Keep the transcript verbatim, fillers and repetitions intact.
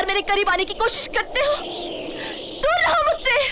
मेरे करीब आने की कोशिश करते हो, दूर रहो मुझसे।